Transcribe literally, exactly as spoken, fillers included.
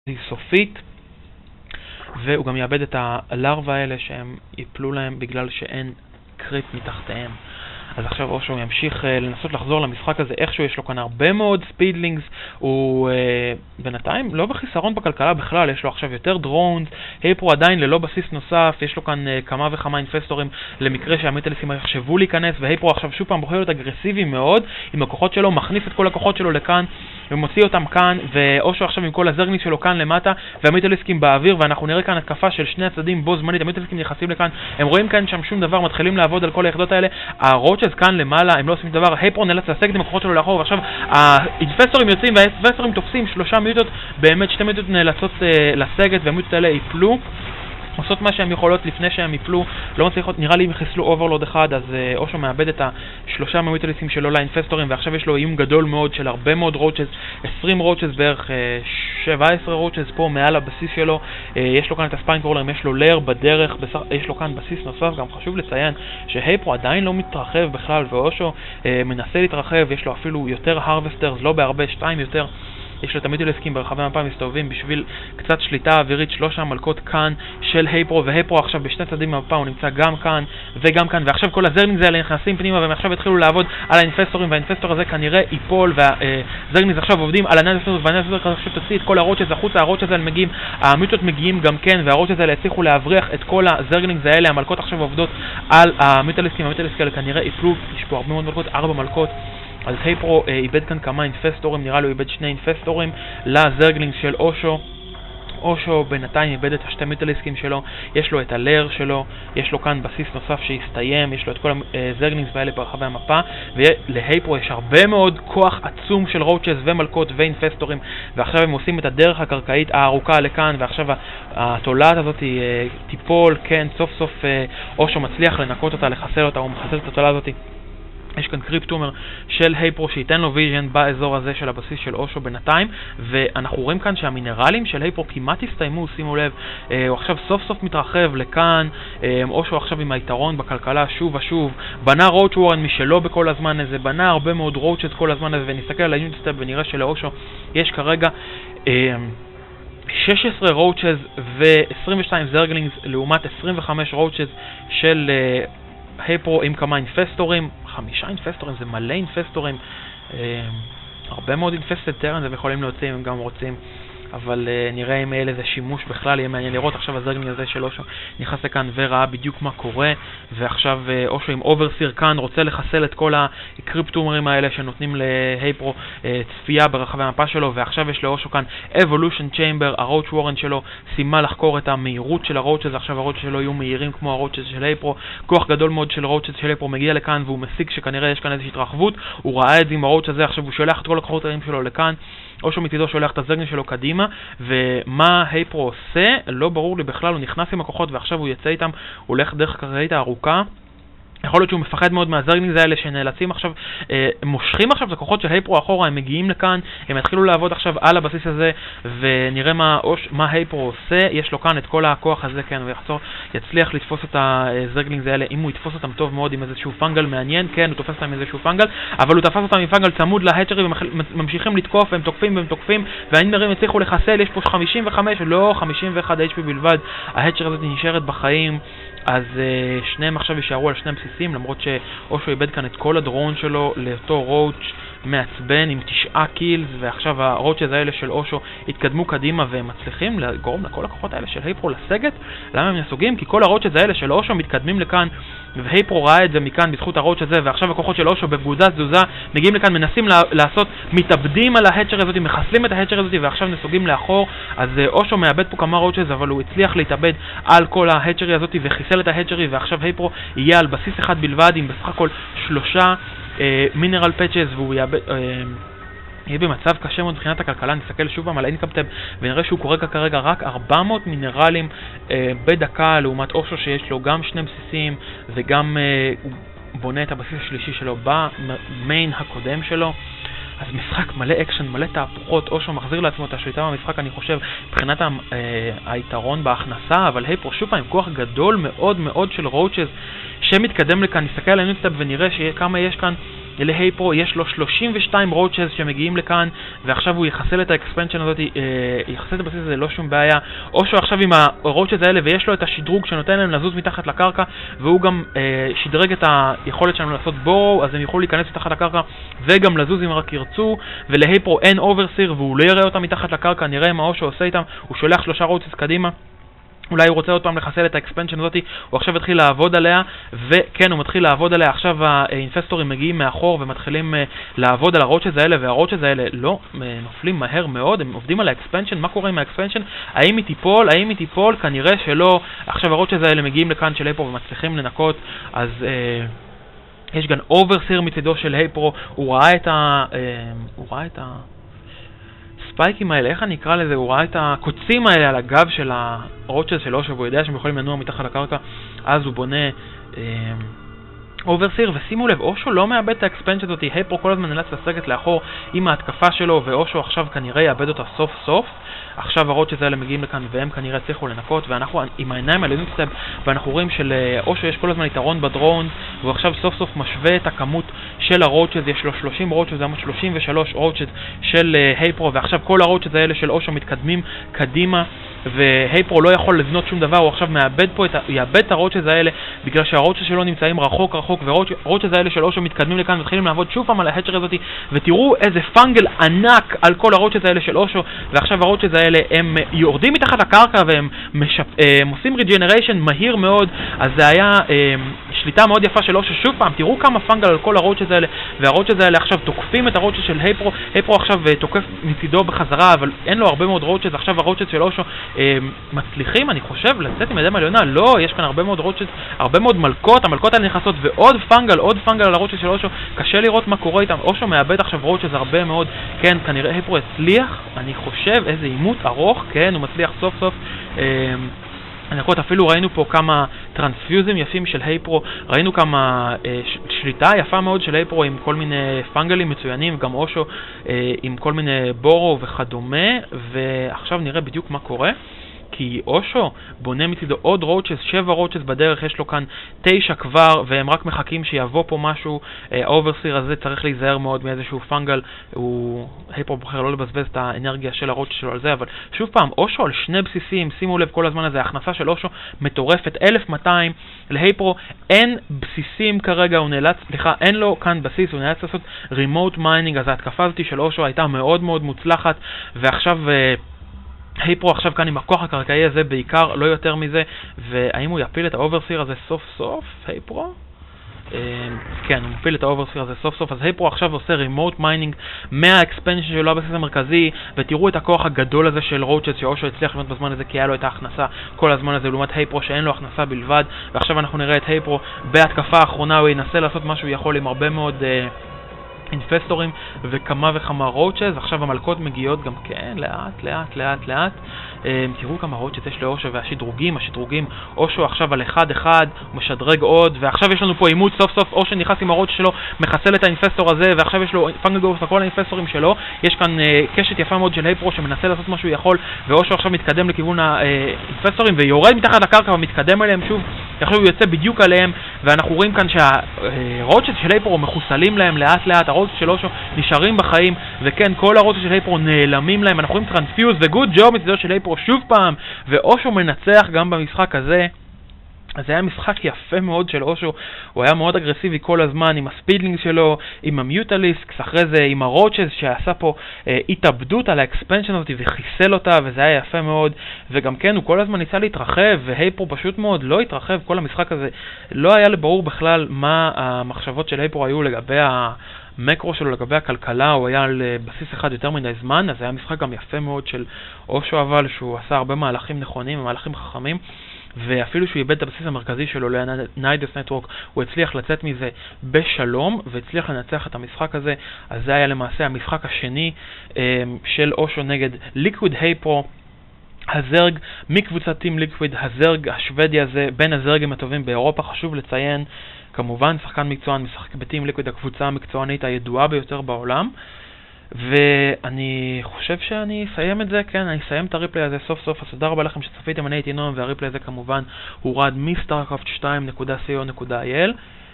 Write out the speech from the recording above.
סופית, והוא גם יאבד את הלרווה האלה שהם יפלו להם בגלל שאין קריפ מתחתיהם. אז עכשיו אושו ימשיך uh, לנסות לחזור למשחק הזה איכשהו, יש לו כאן הרבה מאוד ספידלינגס, הוא uh, בינתיים לא בחיסרון בכלכלה בכלל, יש לו עכשיו יותר דרונס, הייפרו עדיין ללא בסיס נוסף, יש לו כאן uh, כמה וכמה אינפסטורים למקרה שהמיטליסים יחשבו להיכנס, והייפרו עכשיו שוב פעם בוחר להיות אגרסיבי מאוד עם הכוחות שלו, מכניס את כל הכוחות שלו לכאן ומוציא אותם כאן, ואושו עכשיו עם כל הזרניק שלו כאן למטה, והמיטליסקים באוויר, ואנחנו נראה כאן התקפה של שני הצדדים בו זמנית, המיטליסקים נכנסים לכאן, הם רואים כאן שם שום דבר, מתחילים לעבוד על כל היחידות האלה, הרוצ'ז כאן למעלה, הם לא עושים דבר, הייפרו נאלץ לסגת עם הכוחות שלו לאחור, ועכשיו האינפסטורים יוצאים והאינפסטורים תופסים שלושה מיוטות, באמת שתי מיוטות נאלצות אה, לסגת, והמיוטות האלה ייפלו, עושות מה שהן יכולות לפני שהן ייפלו, לא מצליחות, נראה לי אם יחסלו אוברלוד אחד, אז אה, אושו מאבד את השלושה מיוטליסים שלו לאינפסטורים, ועכשיו יש לו איום גדול מאוד של הרבה מאוד רוצ'ז, עשרים רוצ'ז בערך, אה, שבע עשרה רוצ'ז פה מעל הבסיס שלו, אה, יש לו כאן את הספיין קרולרים, יש לו לייר בדרך, בסר, יש לו כאן בסיס נוסף, גם חשוב לציין שהייפרו עדיין לא מתרחב בכלל, ואושו אה, מנסה להתרחב, יש לו אפילו יותר הרווסטרס, לא בהרבה, שתיים יותר, יש לו תמיד הלסקים ברחבי המפה מסתובבים בשביל קצת שליטה אווירית, שלוש המלכות כאן של הייפרו, והייפרו עכשיו בשני צדדים במפה, הוא נמצא גם כאן וגם כאן, ועכשיו כל הזרנינגס האלה נכנסים פנימה, והם עכשיו התחילו לעבוד על האינפסטורים, והאינפסטור הזה כנראה ייפול, והזרנינגס עכשיו עובדים על הנאנסטור, והנאנסטור עכשיו תוציא את כל הרוצ'ז החוצה, הרוצ'ז האלה מגיעים, המיוטות מגיעים גם כן, והרוצ'ז האלה הצליחו להבריח את כל הזרנינגס האלה, המלכות עכשיו עובדות על המיטליסקים, המיטליסקים האלה כנראה ייפלו, יש פה הרבה מאוד מלכות, ארבע מלכות. אז הייפרו אה, איבד כאן כמה אינפסטורים, נראה לו איבד שני אינפסטורים לזרגלינג של אושו. אושו בינתיים איבד את השתי מיטליסקים שלו, יש לו את הלר שלו, יש לו כאן בסיס נוסף שהסתיים, יש לו את כל הזרגלינגס האלה ברחבי המפה, ולהייפרו יש הרבה מאוד כוח עצום של רוצ'ז ומלכות ואינפסטורים, ועכשיו הם עושים את הדרך הקרקעית הארוכה לכאן, ועכשיו התולעת הזאת אה, תיפול, כן, סוף סוף אה, אושו מצליח לנקות אותה, לחסל אותה, הוא מחסל את התולעת הזאת. יש כאן קריפטומר של הייפרו שייתן לו ויז'ן באזור הזה של הבסיס של אושו בינתיים, ואנחנו רואים כאן שהמינרלים של הייפרו כמעט הסתיימו, שימו לב, אה, הוא עכשיו סוף סוף מתרחב לכאן, אה, אושו עכשיו עם היתרון בכלכלה שוב ושוב, בנה רוץ' וורן משלו בכל הזמן הזה, בנה הרבה מאוד רוץ'ס כל הזמן הזה, ונסתכל על היוניט סטאפ ונראה שלאושו יש כרגע אה, שש עשרה רוצ'ז ו-עשרים ושתיים זרגלינגס לעומת עשרים וחמש רוצ'ז של אה, הייפרו עם כמה אינפסטורים, חמישה אינפסטורים, זה מלא אינפסטורים, אה, הרבה מאוד אינפסטד טרן זה ויכולים להוציא אם הם גם רוצים, אבל uh, נראה אם יהיה לזה שימוש בכלל, יהיה מעניין לראות. עכשיו הזרגלינג הזה של אושו נכנס לכאן וראה בדיוק מה קורה, ועכשיו uh, אושו עם אוברסיר כאן רוצה לחסל את כל הקריפטומרים האלה שנותנים להייפרו uh, צפייה ברחבי המפה שלו, ועכשיו יש לאושו כאן Evolution Chamber, הרוץ' וורן שלו סיימה לחקור את המהירות של הרוץ'ז, עכשיו הרוץ'ז שלו יהיו מהירים כמו הרוץ'ז של הייפרו, כוח גדול מאוד של הרוץ'ז של הייפרו מגיע לכאן והוא משיג שכנראה יש כאן איזושהי התרחבות, הוא ראה את זה עם הרוץ' הזה, עכשיו הוא שולח את כל הכוחות הרעים שלו לכאן, אושו מצידו שולח את הזרגלינג שלו קדימה, ומה הייפרו עושה לא ברור לי בכלל, הוא נכנס עם הכוחות ועכשיו הוא יצא איתם, הוא הולך דרך הקרקעית הארוכה, יכול להיות שהוא מפחד מאוד מהזרגלינגס האלה שנאלצים עכשיו, אה, מושכים עכשיו את הכוחות של הייפרו אחורה, הם מגיעים לכאן, הם יתחילו לעבוד עכשיו על הבסיס הזה, ונראה מה, אוש, מה הייפרו עושה, יש לו כאן את כל הכוח הזה, כן, ויחצור, יצליח לתפוס את הזרגלינגס האלה, אם הוא יתפוס אותם טוב מאוד עם איזשהו פנגל מעניין, כן, הוא תופס אותם עם איזשהו פנגל, אבל הוא תפס אותם עם פנגל צמוד להצ'רי, וממשיכים לתקוף, הם תוקפים והם תוקפים, והאינרים הצליחו לחסל, יש פה חמישים וחמש, לא חמישים ואחת אייץ' פי בלבד, ההצ'רי הזאת נשארת בחיים, אז uh, שניהם עכשיו יישארו על שני בסיסים, למרות שאושו איבד כאן את כל הדרון שלו לאותו רוץ' מעצבן עם תשעה קילס, ועכשיו הרוץ'ז האלה של אושו התקדמו קדימה והם מצליחים לגרום לכל הכוחות האלה של הייפרו לסגת. למה הם נסוגים? כי כל הרוץ'ז האלה של אושו מתקדמים לכאן, והייפרו ראה את זה מכאן בזכות הרוץ' הזה, ועכשיו הכוחות של אושו בפגוזה תזוזה מגיעים לכאן, מנסים לעשות, מתאבדים על ההצ'ר הזאת, מחסלים את ההצ'ר הזאת ועכשיו נסוגים לאחור, אז אושו מאבד פה כמה רוץ'ז, אבל הוא הצליח להתאבד על כל ההצ'רי הזאת וחיסל את ההצ'רי, ועכשיו הייפרו יהיה על בסיס אחד בלבד עם בסך הכל שלושה מינרל פאצ'ז, והוא יאבד, אה, יהיה במצב קשה מאוד מבחינת הכלכלה. נסתכל שוב פעם על האינקאם טאב ונראה שהוא קורא כרגע רק ארבע מאות מינרלים אה, בדקה, לעומת אושו שיש לו גם שני בסיסים וגם אה, הוא בונה את הבסיס השלישי שלו במיין הקודם שלו. אז משחק מלא אקשן, מלא תהפוכות, אושו מחזיר לעצמו את השליטה במשחק, אני חושב, מבחינת ה, אה, היתרון בהכנסה, אבל הייפרו שוב פעם עם כוח גדול מאוד מאוד של רוצ'ז שמתקדם לכאן. נסתכל על היוניט סטאפ ונראה שכמה יש כאן, להייפרו יש לו שלושים ושתיים רוצ'ז שמגיעים לכאן, ועכשיו הוא יחסל את האקספנשן הזאת, אה, יחסל את הבסיס הזה, לא שום בעיה. או שהוא עכשיו עם הרוצ'ז האלה ויש לו את השדרוג שנותן להם לזוז מתחת לקרקע, והוא גם אה, שדרג את היכולת שלנו לעשות בורו, אז הם יוכלו להיכנס מתחת לקרקע וגם לזוז אם רק ירצו. ולהייפרו אין אוברסיר והוא לא יראה אותם מתחת לקרקע, נראה מה אושו עושה איתם, הוא שולח שלושה רוצ'ז קדימה. אולי הוא רוצה עוד פעם לחסל את האקספנשן הזאת, הוא עכשיו התחיל לעבוד עליה, וכן, הוא מתחיל לעבוד עליה. עכשיו האינפסטורים מגיעים מאחור ומתחילים לעבוד על הרוצ'ז האלה, והרוצ'ז האלה לא נופלים מהר מאוד, הם עובדים על האקספנשן. מה קורה עם האקספנשן? האם היא תיפול? האם היא תיפול? כנראה שלא. עכשיו הרוצ'ז האלה מגיעים לכאן של הייפרו ומצליחים לנקות, אז אה, יש גם אוברסיר מצדו של הייפרו, הוא ראה את ה... אה, הוא ראה את ה... ספייקים האלה, איך אני אקרא לזה? הוא ראה את הקוצים האלה על הגב של הרוצ'ז של אושו, והוא יודע שהם יכולים לנוע מתחת לקרקע, אז הוא בונה אה, אוברסיר. ושימו לב, אושו לא מאבד את האקספנשן הזאת, הייפרו כל הזמן נאלץ לסגת לאחור עם ההתקפה שלו, ואושו עכשיו כנראה יאבד אותה סוף סוף. עכשיו הרוצ'ז האלה מגיעים לכאן והם כנראה צריכו לנקות, ואנחנו עם העיניים על אינסטאב, ואנחנו רואים שלאושו יש כל הזמן יתרון בדרון, והוא עכשיו סוף סוף משווה את הכמות של הרוצ'ז, יש לו שלושים רוצ'ז, זה שלושים ושלוש רוצ'ז של הייפרו, ועכשיו כל הרוצ'ז האלה של אושו מתקדמים קדימה, והייפרו לא יכול לבנות שום דבר, הוא עכשיו מאבד פה את, יאבד את הרוצ'ז האלה, בגלל שהרוצ'ז שלו נמצאים רחוק רחוק, והרוצ'ז האלה של אושו מתקדמים לכאן, מתחילים לעבוד שוב פעם על ההצ'ר הזאת, ותראו איזה פנגל ענק על כל הרוצ'ז האלה של אושו, ועכשיו הרוצ'ז האלה הם יורדים מתחת לקרקע, והם משפ... הם עושים ריג'נריישן מהיר מאוד, אז זה היה אה, שליטה מאוד יפה של אושו. שוב פעם, תראו כמה פנגל על כל הרוצ'ז האלה, והרוצ'ז האלה עכשיו תוקפים את הרוצ'ז של הייפרו, הייפרו עכשיו תוקף מצידו בחזרה, אבל אין לו הרבה מאוד רוצ'ז, עכשיו הרוצ'ז של אושו מצליחים, אני חושב, לצאת עם ידם עליונה. לא, יש כאן הרבה מאוד רוצ'ז, הרבה מאוד מלכות, המלכות האלה נכנסות, ועוד פנגל, עוד פנגל על הרוצ'ז של אושו, קשה לראות מה קורה איתם. אושו מאבד עכשיו רוצ'ז הרבה מאוד, כן, כנראה הייפרו הצליח, אני חושב, איזה עימות ארוך, כן, הוא מצליח סוף סוף לנקות. אפילו ראינו פה כמה טרנספיוזים יפים של הייפרו, ראינו כמה אה, שליטה יפה מאוד של הייפרו עם כל מיני פנגלים מצוינים, גם אושו אה, עם כל מיני בורו וכדומה, ועכשיו נראה בדיוק מה קורה. כי אושו בונה מצידו עוד רוצ'ז, שבע רוצ'ז בדרך, יש לו כאן תשע כבר, והם רק מחכים שיבוא פה משהו. האוברסיר הזה צריך להיזהר מאוד מאיזשהו פנגל, הוא הייפרו בוחר לא לבזבז את האנרגיה של הרוצ'ז שלו על זה, אבל שוב פעם, אושו על שני בסיסים, שימו לב כל הזמן הזה, ההכנסה של אושו מטורפת, אלף ומאתיים, להייפרו אין בסיסים כרגע, הוא נאלץ, סליחה, אין לו כאן בסיס, הוא נאלץ לעשות רימוט מיינינג, אז ההתקפה הזאת של אושו הייתה מאוד מאוד מוצלחת, ועכשיו הייפרו עכשיו כאן עם הכוח הקרקעי הזה בעיקר, לא יותר מזה. והאם הוא יפיל את האוברסיר הזה סוף סוף, הייפרו? כן, הוא מפיל את האוברסיר הזה סוף סוף. אז הייפרו עכשיו עושה רימוט מיינינג מהאקספנשן שלו הבסיס המרכזי, ותראו את הכוח הגדול הזה של רוצ'ז שאושו הצליח לבנות בזמן הזה, כי היה לו את ההכנסה כל הזמן הזה, לעומת הייפרו שאין לו הכנסה בלבד. ועכשיו אנחנו נראה את הייפרו בהתקפה האחרונה, הוא ינסה לעשות משהו יכול עם הרבה מאוד אינפסטורים וכמה וכמה רוצ'ז. עכשיו המלכות מגיעות גם כן, לאט, לאט, לאט, לאט. תראו כמה רוצ'ז יש לאושו, והשדרוגים, השדרוגים, אושו עכשיו על אחד אחד, הוא משדרג עוד, ועכשיו יש לנו פה אימות סוף סוף, אושו נכנס עם הרוצ'ז שלו, מחסל את האינפסטור הזה, ועכשיו יש לו פנגל גורס לכל האינפסטורים שלו. יש כאן אה, קשת יפה מאוד של הייפרו שמנסה לעשות מה שהוא יכול, ואושו עכשיו מתקדם לכיוון האינפסטורים, ויורד מתחת לקרקע ומתקדם אליהם שוב, עכשיו הוא יוצא בדיוק עליהם, ואנחנו רואים כאן שהרוצ'ז של הייפרו מחוסלים להם לאט לאט, הרוצ'ז של אושו נשארים בחיים, וכן, כל הרוצ'ז של הייפרו נעלמים להם. אנחנו רואים טרנספיוז וגוד ג'וב מצדו של הייפרו שוב פעם, ואושו מנצח גם במשחק הזה. אז זה היה משחק יפה מאוד של אושו, הוא היה מאוד אגרסיבי כל הזמן עם הספידלינג שלו, עם המיוטליסקס, אחרי זה עם הרוצ'ז שעשה פה אה, התאבדות על האקספנשן הזאת וחיסל אותה, וזה היה יפה מאוד. וגם כן, הוא כל הזמן ניסה להתרחב, והייפרו פשוט מאוד לא התרחב כל המשחק הזה. לא היה לברור בכלל מה המחשבות של הייפרו היו לגבי ה... מקרו שלו, לגבי הכלכלה, הוא היה על בסיס אחד יותר מדי זמן, אז היה משחק גם יפה מאוד של אושו, אבל שהוא עשה הרבה מהלכים נכונים, מהלכים חכמים, ואפילו שהוא איבד את הבסיס המרכזי שלו לניידס נטוורק, הוא הצליח לצאת מזה בשלום, והצליח לנצח את המשחק הזה. אז זה היה למעשה המשחק השני של אושו נגד ליקוויד הייפרו. הזרג מקבוצת טים ליקוויד, הזרג השוודי הזה, בין הזרגים הטובים באירופה, חשוב לציין, כמובן שחקן מקצוען, משחק בטים ליקוויד, הקבוצה המקצוענית הידועה ביותר בעולם. ואני חושב שאני אסיים את זה, כן, אני אסיים את הריפלי הזה סוף סוף. אז תודה רבה לכם שצפיתם, אני הייתי נועם, והריפלי הזה כמובן הורד מ-סטארקראפט שתיים נקודה סי או נקודה איי אל.